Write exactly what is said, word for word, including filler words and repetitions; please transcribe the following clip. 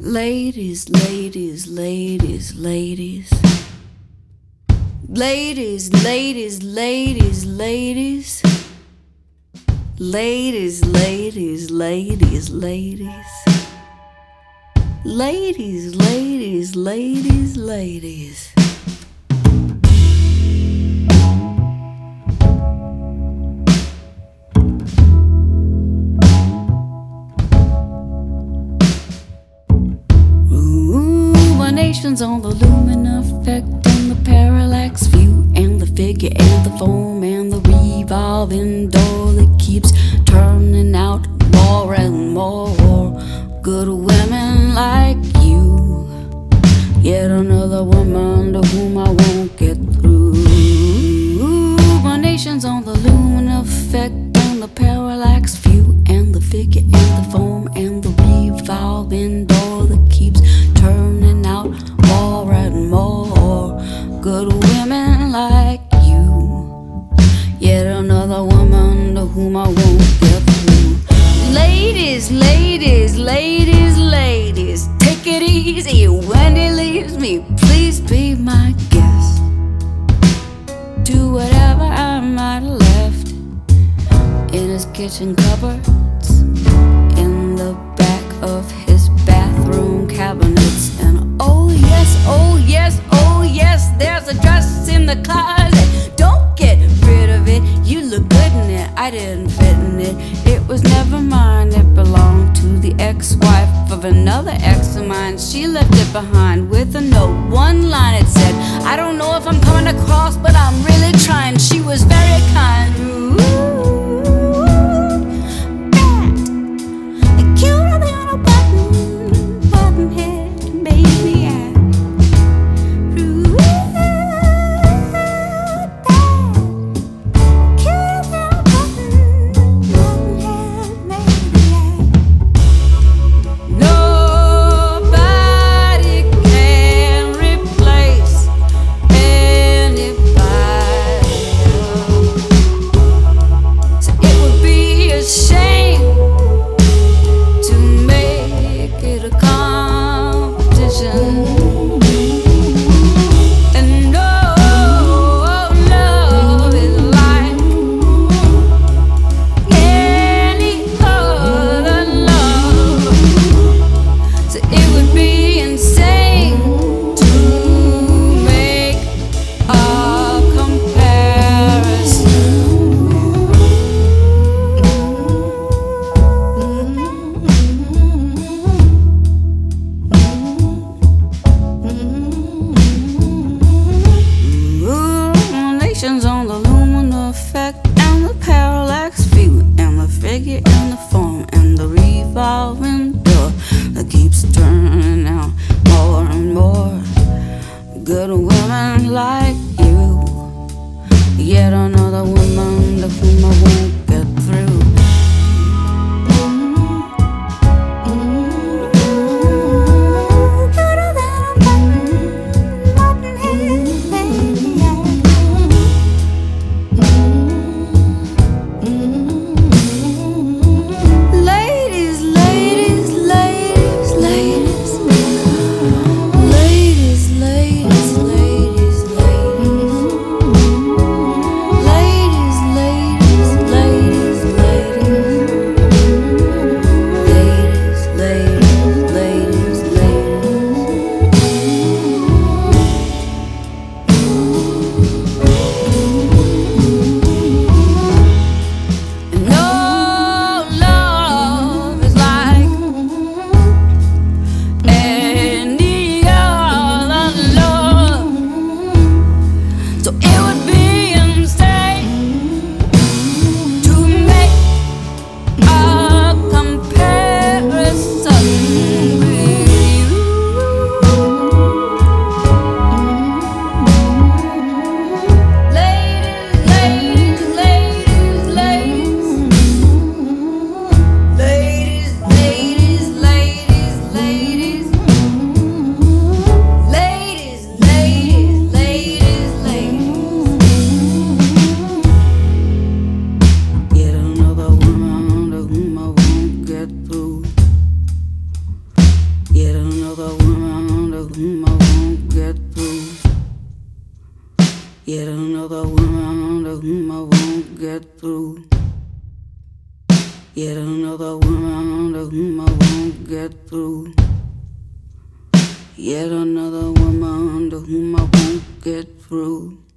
Ladies, ladies, ladies, ladies. Ladies, ladies, ladies, ladies. Ladies, ladies, ladies, ladies. Ladies, ladies, ladies, ladies. On the lumen effect and the parallax view and the figure and the foam and the revolving door that keeps turning out more and more good women like you. Yet another woman to whom I won't get through. My nation's on the lumen effect and the parallax view and the figure and the foam and the revolving door that keeps turning out more and more good women like you. Yet another woman to whom I won't get through. Ladies, ladies, ladies, ladies, take it easy when he leaves me. Please be my guest. Do whatever I might have left in his kitchen cupboards, in the back of his bathroom cabinets. And oh yes, oh yes, oh yes, there's a dress in the closet. Don't get rid of it, you look good in it. I didn't fit in it, it was never mine. It belonged to the ex-wife of another ex of mine. She left it behind with a note, one line it said, I don't know if I'm coming across, but I'm really trying. She was very kind. Ooh. Yet another woman to whom I won't get through. Yet another woman to whom I won't get through. Yet another woman to whom I won't get through.